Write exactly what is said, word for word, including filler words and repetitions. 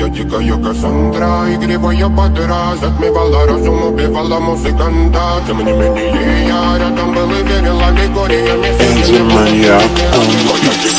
Моя дикая Кассандра, игривая подра, затмевала разум, убивала музыканта. Тем не менее я рядом был и верил аллегориями. Энзи Маньяк.